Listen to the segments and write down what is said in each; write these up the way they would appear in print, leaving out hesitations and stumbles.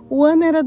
O ano era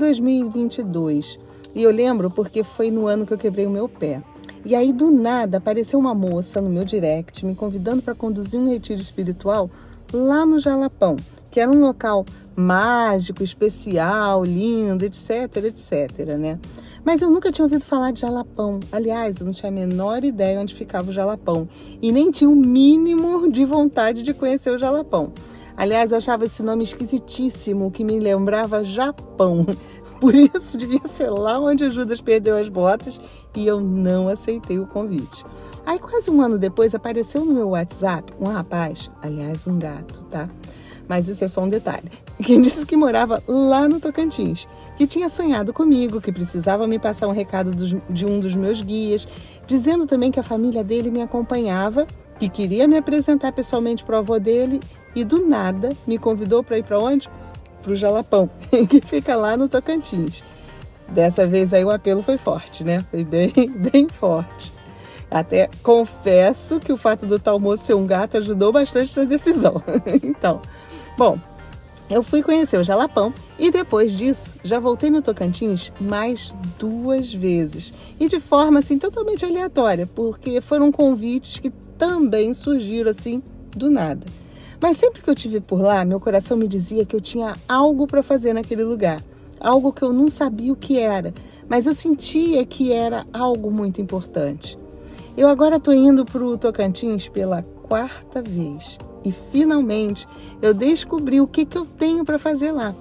2022 e eu lembro porque foi no ano que eu quebrei o meu pé. E aí, do nada, apareceu uma moça no meu direct me convidando para conduzir um retiro espiritual lá no Jalapão, que era um local mágico, especial, lindo, etc, né? Mas eu nunca tinha ouvido falar de Jalapão. Aliás, eu não tinha a menor ideia onde ficava o Jalapão. E nem tinha o mínimo de vontade de conhecer o Jalapão. Aliás, eu achava esse nome esquisitíssimo, que me lembrava Japão. Por isso, devia ser lá onde o Judas perdeu as botas e eu não aceitei o convite. Aí, quase um ano depois, apareceu no meu WhatsApp um rapaz, aliás, um gato, tá? Mas isso é só um detalhe. Quem disse que morava lá no Tocantins, que tinha sonhado comigo, que precisava me passar um recado de um dos meus guias, dizendo também que a família dele me acompanhava, que queria me apresentar pessoalmente para o avô dele e do nada me convidou para ir para onde? Para o Jalapão, que fica lá no Tocantins. Dessa vez aí o apelo foi forte, né? Foi bem forte. Até confesso que o fato do tal moço ser um gato ajudou bastante na decisão. Então, bom, eu fui conhecer o Jalapão e depois disso já voltei no Tocantins mais 2 vezes. E de forma assim totalmente aleatória, porque foram convites que também surgiram assim do nada. Mas sempre que eu estive por lá, meu coração me dizia que eu tinha algo para fazer naquele lugar. Algo que eu não sabia o que era, mas eu sentia que era algo muito importante. Eu agora estou indo para o Tocantins pela 4ª vez e finalmente eu descobri o que eu tenho para fazer lá.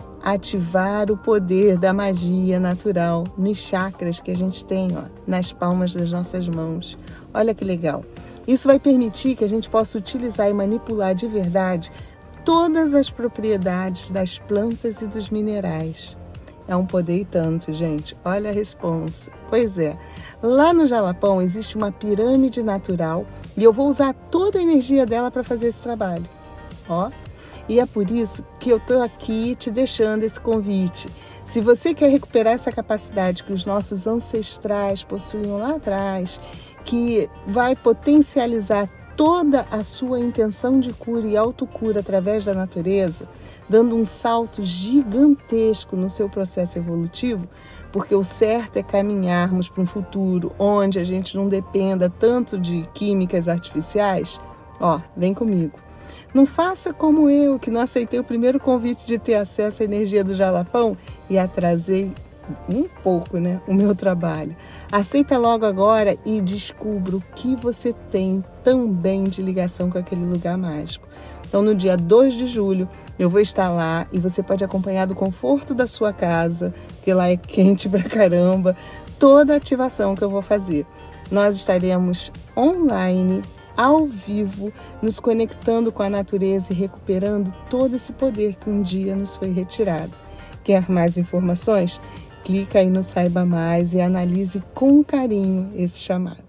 Ativar o poder da magia natural nos chakras que a gente tem, ó, nas palmas das nossas mãos. Olha que legal. Isso vai permitir que a gente possa utilizar e manipular de verdade todas as propriedades das plantas e dos minerais. É um poder e tanto, gente. Olha a responsa. Pois é, lá no Jalapão existe uma pirâmide natural e eu vou usar toda a energia dela para fazer esse trabalho. Ó, e é por isso que eu estou aqui te deixando esse convite. Se você quer recuperar essa capacidade que os nossos ancestrais possuíam lá atrás, que vai potencializar toda a sua intenção de cura e autocura através da natureza, dando um salto gigantesco no seu processo evolutivo, porque o certo é caminharmos para um futuro onde a gente não dependa tanto de químicas artificiais. Ó, vem comigo. Não faça como eu, que não aceitei o primeiro convite de ter acesso à energia do Jalapão e atrasei um pouco, né, o meu trabalho. Aceita logo agora e descubra o que você tem também de ligação com aquele lugar mágico. Então, no dia 2 de julho, eu vou estar lá e você pode acompanhar do conforto da sua casa, que lá é quente pra caramba, toda a ativação que eu vou fazer. Nós estaremos online, ao vivo, nos conectando com a natureza e recuperando todo esse poder que um dia nos foi retirado. Quer mais informações? Clica aí no Saiba Mais e analise com carinho esse chamado.